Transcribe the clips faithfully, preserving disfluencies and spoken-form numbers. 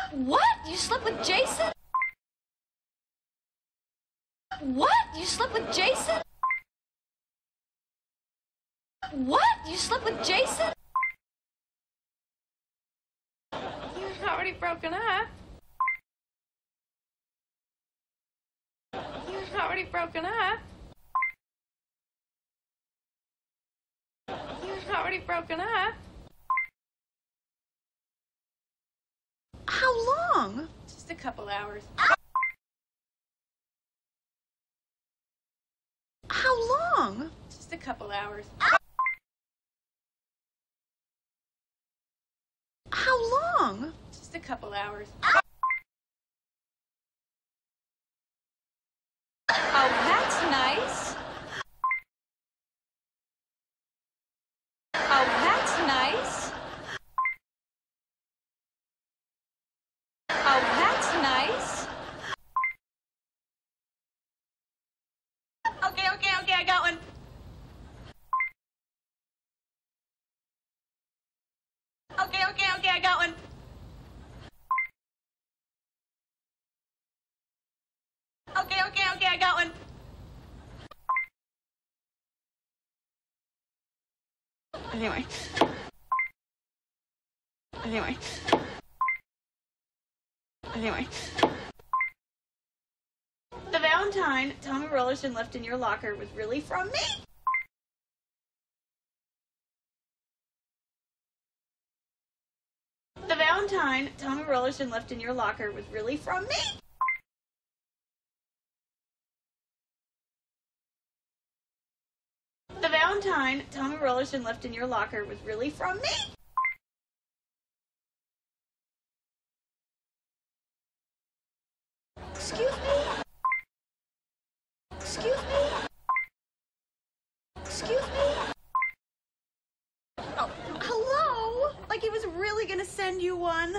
What? You slept with Jason? What? You slept with Jason? What? You slept with Jason? You're already broken up. You're already broken up. You're already broken up. How long? Just a couple hours. How long? Just a couple hours. How long? Just a couple hours. Oh, that's nice. Oh, that's nice. Oh, that's nice. Okay, okay, okay, I got one. Okay, okay, okay, I got one. Okay, okay, okay, I got one. Anyway. Anyway. Anyway. The Valentine Tommy Rollerson left in your locker was really from me. The Valentine Tommy Rollerson left in your locker was really from me. The Valentine Tommy Rollerson left in your locker was really from me. Excuse me? Excuse me? Excuse me? Oh, hello? Like he was really gonna send you one.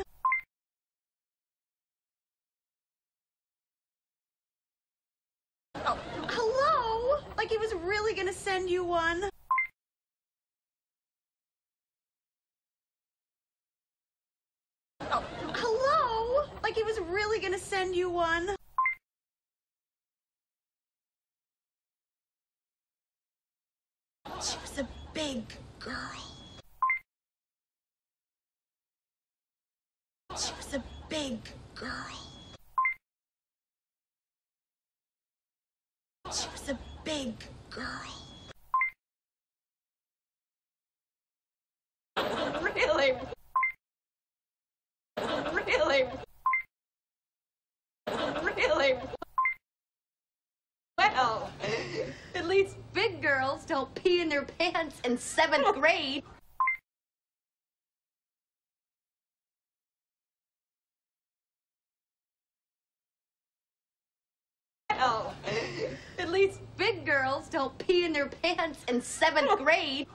Oh, hello? Like he was really gonna send you one. Oh, hello? Like he was really gonna send you one. She was a big girl. She was a big girl. She was a big girl. Really? Really? Really? Well, At least big girls don't pee in their pants in seventh grade. well, At least big girls don't pee in their pants in seventh grade.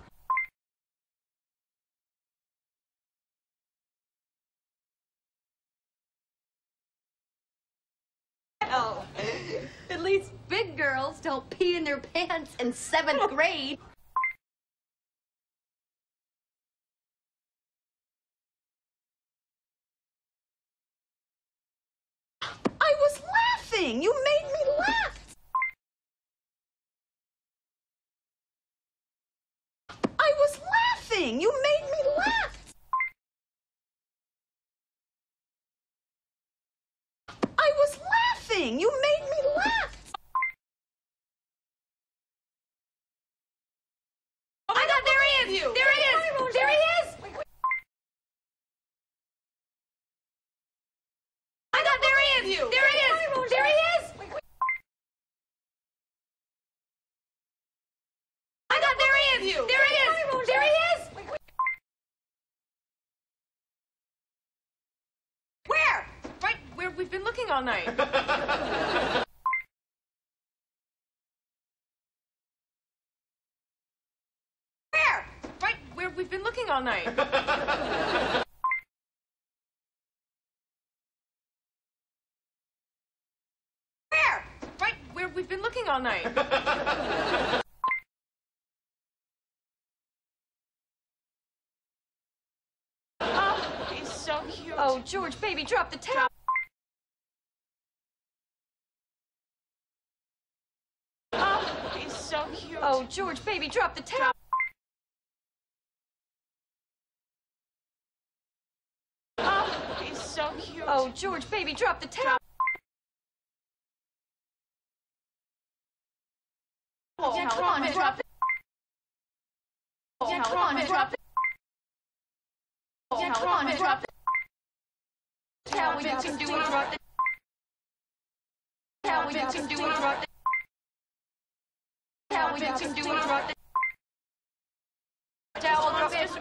well, At least big girls don't pee in their pants in seventh grade. I was laughing. You made me laugh. I was laughing. You made me laugh. I was laughing. You made me laugh. oh my God, there he is! There he is! There he is! Oh my God, there he is! There he is! There he is! Oh my God, there he is! There he is! There he is! Where? Right where we've been looking all night. Where? Right where we've been looking all night. Where? Right where we've been looking all night. Oh, he's so cute. Oh, George, baby, drop the towel. Oh, he's so cute. Oh, George, baby, drop the towel. Oh, he's so cute. Oh, George, baby, drop the towel. Yeah, come on, drop it. Yeah, come on, drop it. Yeah, come on, drop it. How we can do it, drop the. How we can do it, drop the. How we can do it, drop the. Towel, drop it.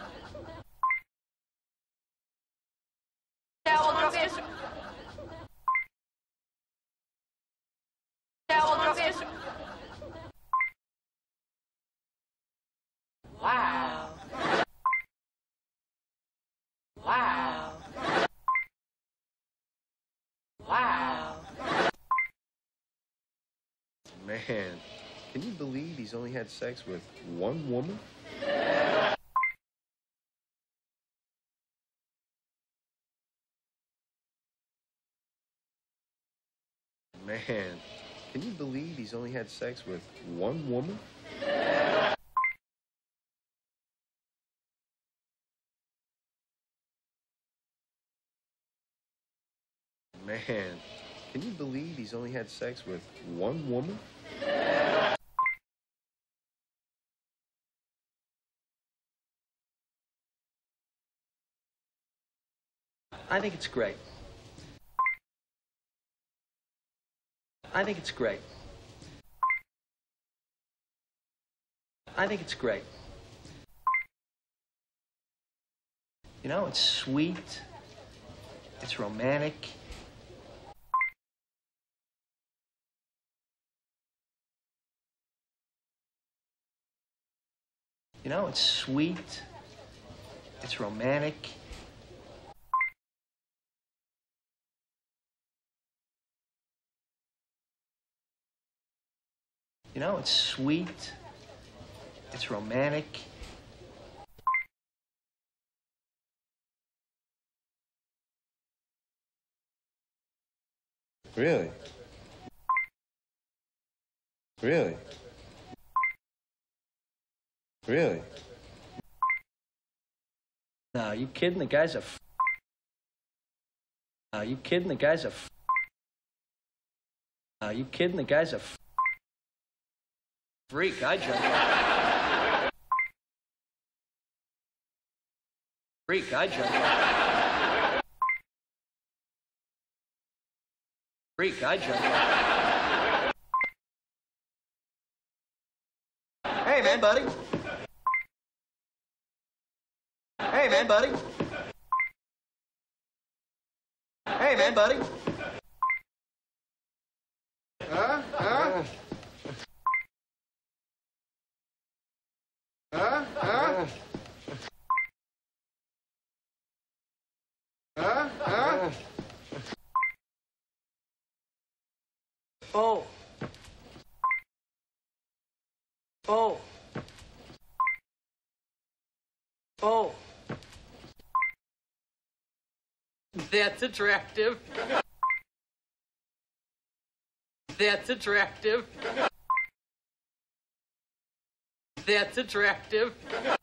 Towel, drop it. Towel, drop it. Wow. Wow. Wow. Man, can you believe he's only had sex with one woman? Man, can you believe he's only had sex with one woman? Man, can you believe he's only had sex with one woman? I think it's great. I think it's great. I think it's great. You know, it's sweet. It's romantic. You know, it's sweet. It's romantic. You know, it's sweet. It's romantic. Really? Really? Really? No, are you kidding? The guy's a f. No, are you kidding? The guy's a f. No, are you kidding? The guy's a f. Freak, I jump. Freak, I jump. Freak, I jump. Hey, man, buddy. Hey, man, buddy. Hey, man, buddy. Huh? Huh? Huh? Huh? Huh? Huh? Oh. Oh. Oh. That's attractive. That's attractive. That's attractive.